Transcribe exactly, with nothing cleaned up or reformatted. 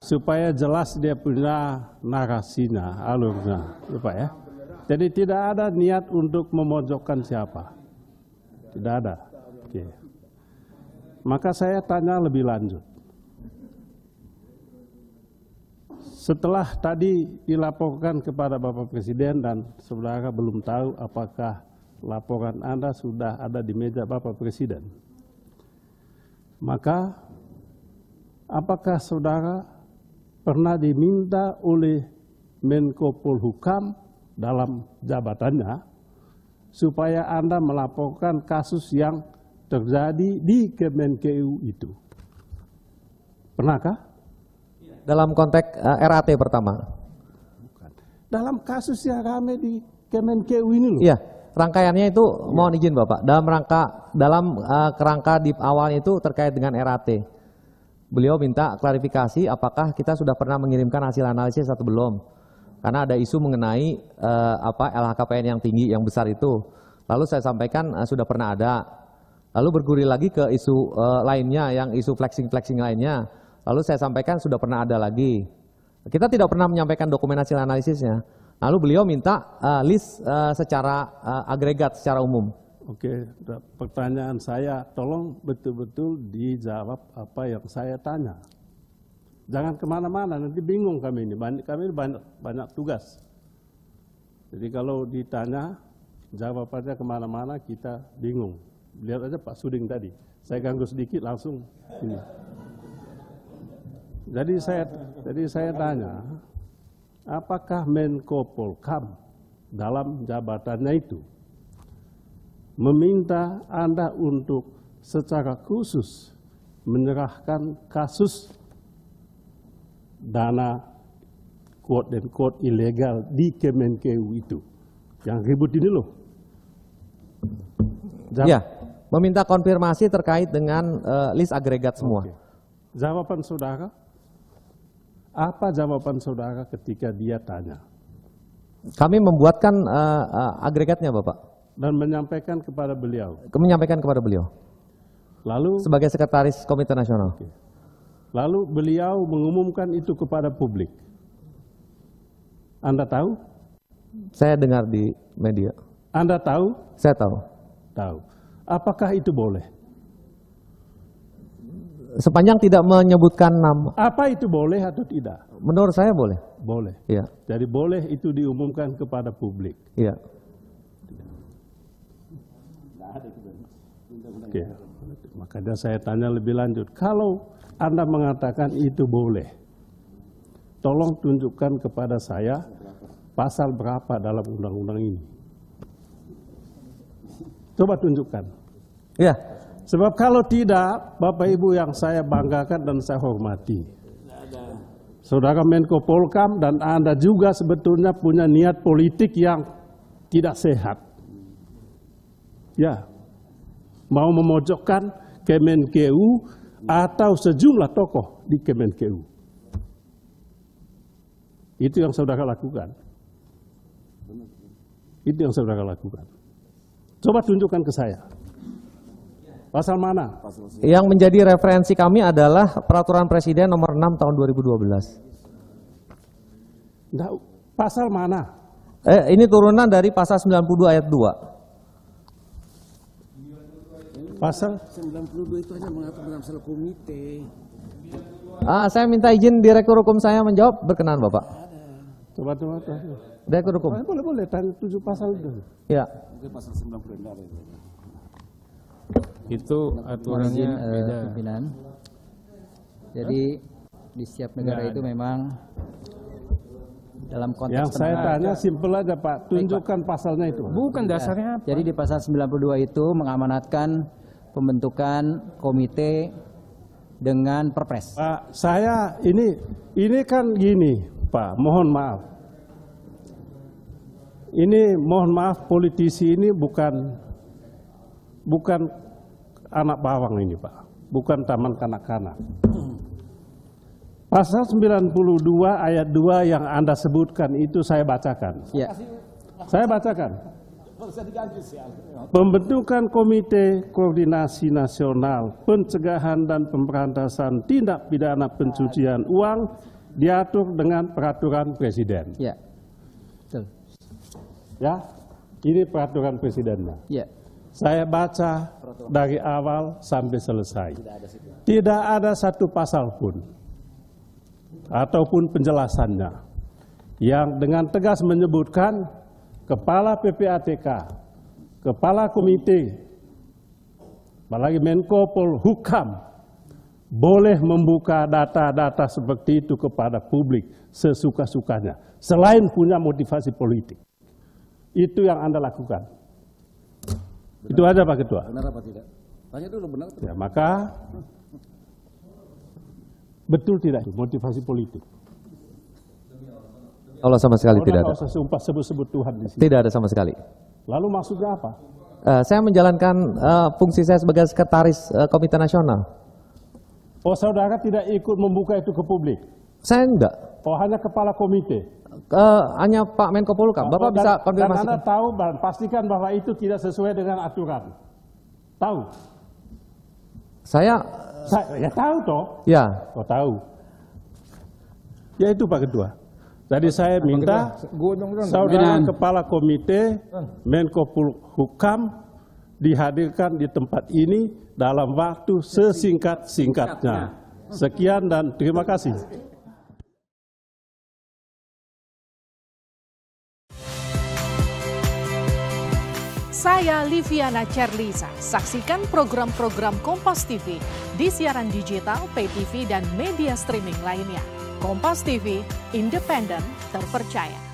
supaya jelas dia punya narasinya, alurnya, ya Pak ya. Jadi tidak ada niat untuk memojokkan siapa, tidak ada. Oke. Maka saya tanya lebih lanjut. Setelah tadi dilaporkan kepada Bapak Presiden dan saudara belum tahu apakah laporan Anda sudah ada di meja Bapak Presiden, maka apakah saudara pernah diminta oleh Menko Polhukam dalam jabatannya supaya Anda melaporkan kasus yang terjadi di Kemenkeu itu? Pernahkah? Dalam konteks uh, R A T pertama. Bukan. Dalam kasus yang rame di Kemenkeu ini loh. Iya, rangkaiannya itu ya. Mohon izin Bapak. Dalam rangka dalam uh, kerangka di awal itu terkait dengan R A T. Beliau minta klarifikasi apakah kita sudah pernah mengirimkan hasil analisis atau belum. Karena ada isu mengenai uh, apa L H K P N yang tinggi yang besar itu. Lalu saya sampaikan uh, sudah pernah ada. Lalu bergulir lagi ke isu uh, lainnya yang isu flexing-flexing lainnya. Lalu saya sampaikan sudah pernah ada lagi. Kita tidak pernah menyampaikan dokumen hasil analisisnya. Lalu beliau minta uh, list uh, secara uh, agregat, secara umum. Oke, pertanyaan saya tolong betul-betul dijawab apa yang saya tanya. Jangan kemana-mana, nanti bingung kami ini. Kami banyak, banyak tugas. Jadi kalau ditanya, jawabannya kemana-mana kita bingung. Lihat aja Pak Suding tadi. Saya ganggu sedikit langsung ini. Jadi saya, jadi saya tanya, apakah Menko Polhukam dalam jabatannya itu meminta Anda untuk secara khusus menyerahkan kasus dana quote dan quote ilegal di Kemenkeu itu, yang ribut ini loh? Jawab. Ya, meminta konfirmasi terkait dengan uh, list agregat semua. Oke. Jawaban saudara? Apa jawaban saudara ketika dia tanya? Kami membuatkan uh, uh, agregatnya Bapak. Dan menyampaikan kepada beliau? Menyampaikan kepada beliau. Lalu? Sebagai sekretaris Komite Nasional. Okay. Lalu beliau mengumumkan itu kepada publik. Anda tahu? Saya dengar di media. Anda tahu? Saya tahu. Tahu. Apakah itu boleh? Sepanjang tidak menyebutkan nama. Apa itu boleh atau tidak? Menurut saya boleh. Boleh. Iya. Jadi boleh itu diumumkan kepada publik. Iya. Oke. Makanya saya tanya lebih lanjut. Kalau Anda mengatakan itu boleh, tolong tunjukkan kepada saya pasal berapa dalam undang-undang ini. Coba tunjukkan. Iya. Sebab kalau tidak, Bapak Ibu yang saya banggakan dan saya hormati, Saudara Menko Polhukam dan Anda juga sebetulnya punya niat politik yang tidak sehat. Ya, mau memojokkan Kemenkeu atau sejumlah tokoh di Kemenkeu. Itu yang saudara lakukan. Itu yang saudara lakukan. Coba tunjukkan ke saya. Pasal mana? Yang menjadi referensi kami adalah Peraturan Presiden nomor enam tahun dua ribu dua belas. Nah, pasal mana? Eh, ini turunan dari pasal sembilan puluh dua ayat dua. Pasal sembilan puluh dua itu hanya mengatur dalam masalah komite. Ah, saya minta izin Direktur Hukum saya menjawab, berkenan Bapak. Coba, coba, coba. Direktur Hukum. Boleh, boleh, tanya tujuh pasal itu. Ya. Mungkin pasal sembilan puluh enam. Itu aturannya uh, beda. Pimpinan. Jadi di setiap negara Nggak itu ada. memang dalam konteks Yang saya penegakan- tanya simpel aja Pak, tunjukkan pasalnya itu. Bukan dasarnya apa? Jadi di pasal sembilan puluh dua itu mengamanatkan pembentukan komite dengan perpres. Pak, saya ini ini kan gini, Pak, mohon maaf. Ini mohon maaf politisi ini bukan bukan anak bawang ini Pak, bukan taman kanak-kanak. Pasal sembilan puluh dua ayat dua yang Anda sebutkan itu saya bacakan. Ya. Saya bacakan. Pembentukan Komite Koordinasi Nasional Pencegahan dan Pemberantasan Tindak Pidana Pencucian Uang diatur dengan peraturan presiden. Ya. Betul. Ya, ini peraturan presidennya. Ya. Saya baca dari awal sampai selesai. Tidak ada satu pasal pun ataupun penjelasannya yang dengan tegas menyebutkan Kepala P P A T K, Kepala Komite, apalagi Menko Polhukam, boleh membuka data-data seperti itu kepada publik sesuka-sukanya, selain punya motivasi politik. Itu yang Anda lakukan. Benar. Itu aja Pak Ketua. Benar apa tidak? Tanya dulu benar. Ya, maka betul tidak itu motivasi politik. Allah sama sekali tidak ada. Tidak usah sumpah sebut-sebut Tuhan di sini. Tidak ada sama sekali. Lalu maksudnya apa? Uh, saya menjalankan uh, fungsi saya sebagai sekretaris uh, Komite Nasional. Oh, saudara tidak ikut membuka itu ke publik? Saya enggak. Oh, hanya kepala komite? Uh, hanya Pak Menko Polhukam. Bapak dan, bisa konfirmasi. Dan Anda tahu, pastikan bahwa itu tidak sesuai dengan aturan. Tahu? Saya... Saya ya tahu toh? Ya. Oh, tahu. Ya itu Pak Ketua. Jadi saya minta saudara kepala komite Menko Polhukam dihadirkan di tempat ini dalam waktu sesingkat-singkatnya. Sekian dan terima kasih. Saya Liviana Cerlisa. Saksikan program-program Kompas T V di siaran digital, pay T V, dan media streaming lainnya. Kompas T V, independen, terpercaya.